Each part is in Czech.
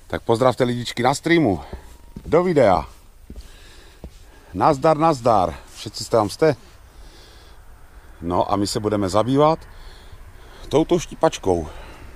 Tak pozdravte lidičky na streamu. Do videa. Nazdar, nazdar. Všetci tam jste? No a my se budeme zabývat touto štípačkou.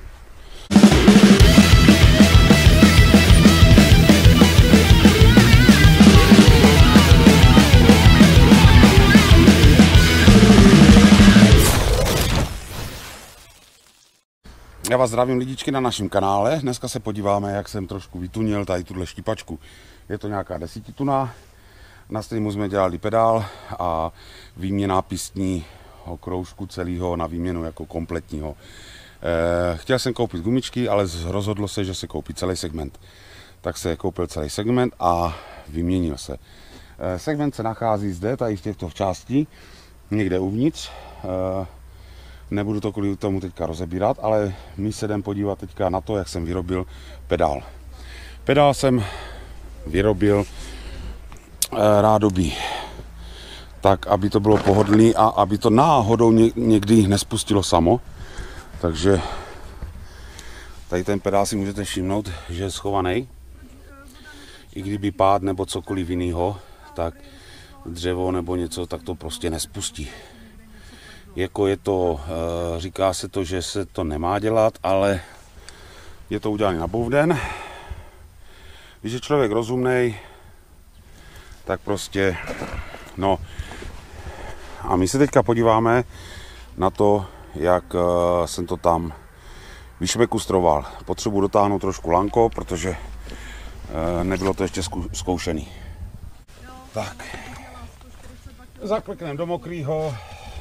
Já vás zdravím lidičky na našem kanále. Dneska se podíváme, jak jsem trošku vytunil tady tuhle štípačku. Je to nějaká 10 tuna. Na streamu jsme dělali pedál a výměna pistního kroužku celého na výměnu jako kompletního. Chtěl jsem koupit gumičky, ale rozhodlo se, že se koupí celý segment. Tak se koupil celý segment a vyměnil se. Segment se nachází zde, tady v těchto částí, někde uvnitř. Nebudu to kvůli tomu teďka rozebírat, ale my se jdeme podívat teďka na to, jak jsem vyrobil pedál. Pedál jsem vyrobil rádoby tak, aby to bylo pohodlný a aby to náhodou někdy nespustilo samo. Takže tady ten pedál si můžete všimnout, že je schovaný. I kdyby pád nebo cokoliv jiného, tak dřevo nebo něco, tak to prostě nespustí. Jako je to, říká se to, že se to nemá dělat, ale je to udělané na bouvden. Když je člověk rozumnej, tak prostě, no. A my se teďka podíváme na to, jak jsem to tam vyšmekustroval. Potřebuji dotáhnout trošku lanko, protože nebylo to ještě zkoušený. Tak, zaklikneme do mokrýho.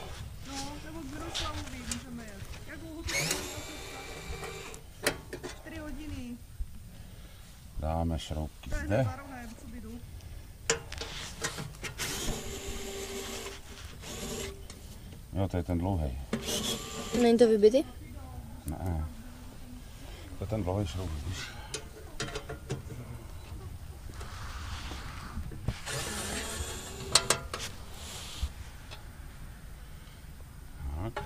Dáme šroubky zde. Jo, to je ten dlouhý. Není to vybitý? Ne. To je ten dlouhý šroub, víš. Tak.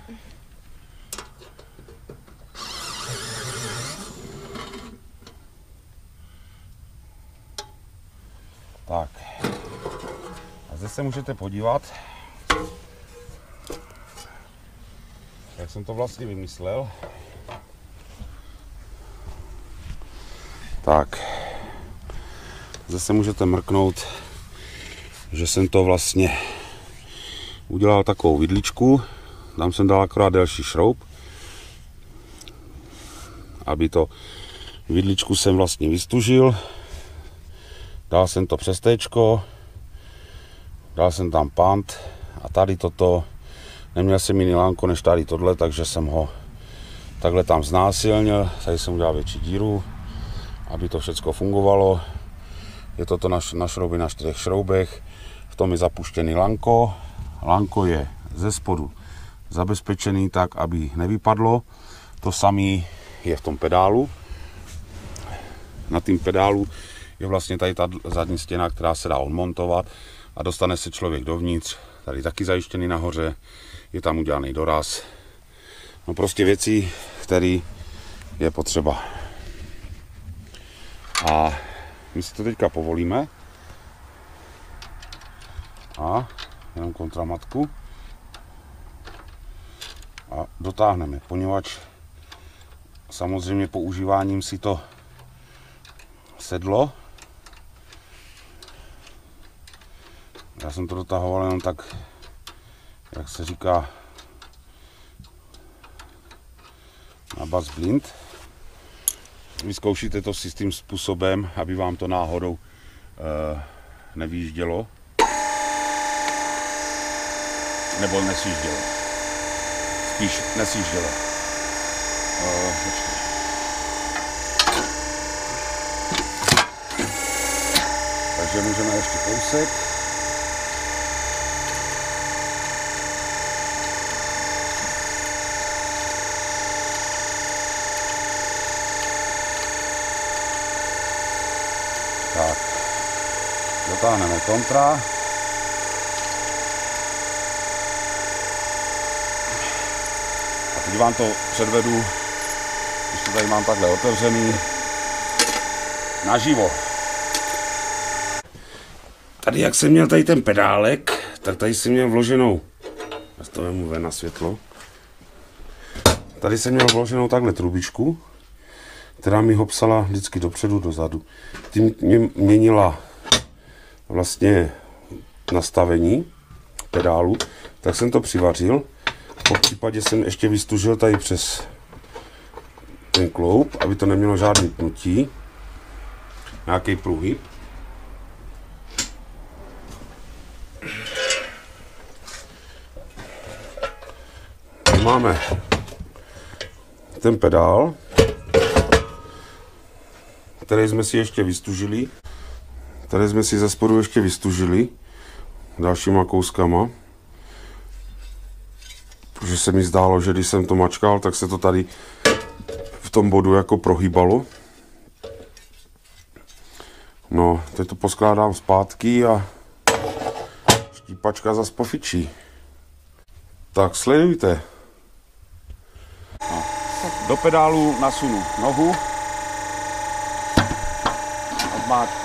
Tak. A zde se můžete podívat, jak jsem to vlastně vymyslel. Tak. Zde se můžete mrknout, že jsem to vlastně udělal takovou vidličku. Tam jsem dal akorát delší šroub, aby to vidličku jsem vlastně vystužil. Dal jsem to přes téčko, dal jsem tam pant a tady toto, neměl jsem jiný lánko než tady tohle, takže jsem ho takhle tam znásilnil, tady jsem udělal větší díru, aby to všechno fungovalo. Je toto na šrouby na 4 šroubech, v tom je zapuštěný lanko. Lanko je ze spodu zabezpečený tak, aby nevypadlo. To samé je v tom pedálu. Na tým pedálu je vlastně tady ta zadní stěna, která se dá odmontovat a dostane se člověk dovnitř. Tady taky zajištěný nahoře, je tam udělaný doraz. No prostě věci, které je potřeba. A my si to teďka povolíme. A jenom kontramatku. A dotáhneme, poněvadž samozřejmě používáním si to sedlo. Já jsem to dotahoval jenom tak, jak se říká, na bas blind. Vyzkoušíte to s tím způsobem, aby vám to náhodou nevýjíždělo. Nebo nesjíždělo. Spíš nesjíždělo. Takže můžeme ještě kousek. Tak, dotáhneme kontra. A teď vám to předvedu, když to tady mám takhle otevřený. naživo. Tady jak jsem měl tady ten pedálek, tak tady jsem měl vloženou, já to vemu ven na světlo, tady jsem měl vloženou takhle trubičku, která mi ho psala vždycky dopředu, dozadu. Tím mě měnila vlastně nastavení pedálu, tak jsem to přivařil. Po případě jsem ještě vystužil tady přes ten kloub, aby to nemělo žádný pnutí, nějaký průhyb. Máme ten pedál, který jsme si ještě vystužili, který jsme si ze spodu ještě vystužili dalšíma kouskama, protože se mi zdálo, že když jsem to mačkal, tak se to tady v tom bodu jako prohýbalo. No, teď to poskládám zpátky a štípačka zas pofičí. Tak sledujte. Do pedálu nasunu nohu a zmáčknu.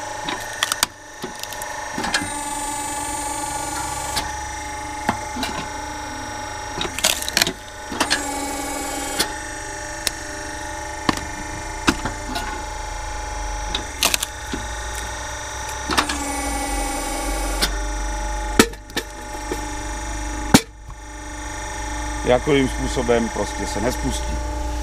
Jakým způsobem prostě se nespustí.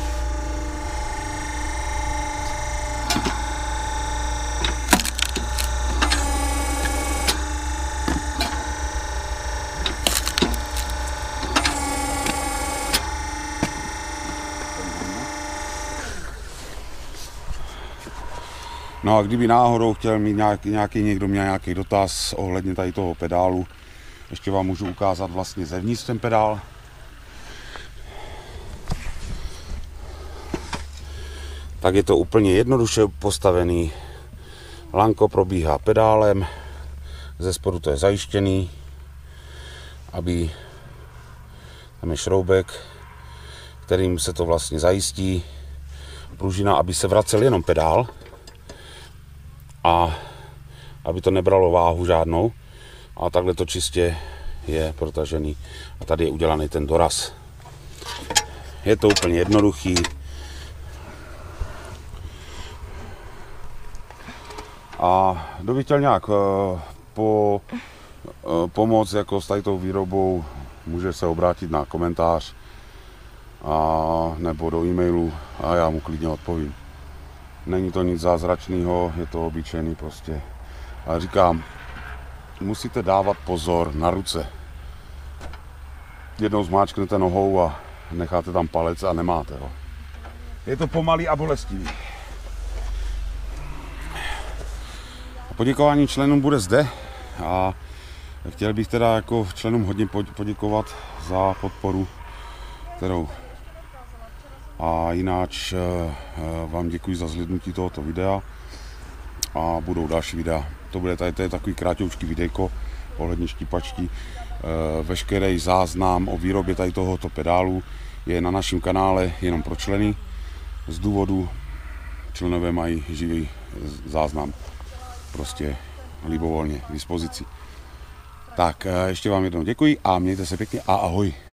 No a kdyby náhodou chtěl mít někdo měl nějaký dotaz ohledně tady toho pedálu, ještě vám můžu ukázat vlastně zevnitř ten pedál. Tak je to úplně jednoduše postavený. Lanko probíhá pedálem, ze spodu to je zajištěný, aby tam je šroubek, kterým se to vlastně zajistí, pružina, aby se vracel jenom pedál a aby to nebralo váhu žádnou. A takhle to čistě je protažený a tady je udělaný ten doraz. Je to úplně jednoduchý. A kdo by chtěl nějak pomoct jako s tady tou výrobou, může se obrátit na komentář nebo do e-mailu a já mu klidně odpovím. Není to nic zázračného, je to obyčejný prostě. Ale říkám, musíte dávat pozor na ruce. Jednou zmáčknete nohou a necháte tam palec a nemáte ho. Je to pomalý a bolestivý. Poděkování členům bude zde a chtěl bych teda jako členům hodně poděkovat za podporu, kterou. A jináč vám děkuji za zhlédnutí tohoto videa a budou další videa. To bude tady, to je takový krátoučký videjko ohledně štípačky. Veškerý záznam o výrobě tady tohoto pedálu je na našem kanále jenom pro členy. Z důvodu členové mají živý záznam prostě libovolně k dispozici. Tak ještě vám jednou děkuji a mějte se pěkně a ahoj.